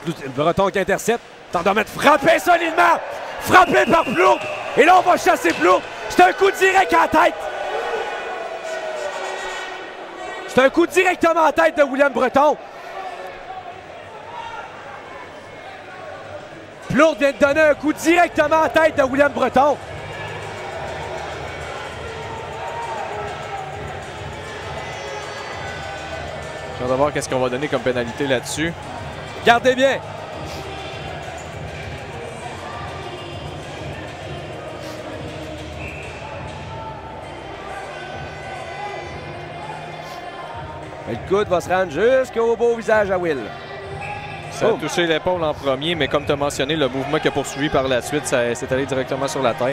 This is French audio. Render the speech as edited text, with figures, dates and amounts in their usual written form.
Breton qui intercepte. Tente de mettre frappé solidement. Frappé par Plourde. Et là, on va chasser Plourde. C'est un coup direct à la tête. C'est un coup directement à la tête de William Breton. Plourde vient de donner un coup directement à la tête de William Breton. J'ai hâte de voir qu'est-ce qu'on va donner comme pénalité là-dessus. Gardez bien. Le coude va se rendre jusqu'au beau visage à Will. Ça a touché l'épaule en premier, mais comme tu as mentionné, le mouvement qu'il a poursuivi par la suite, ça s'est allé directement sur la tête.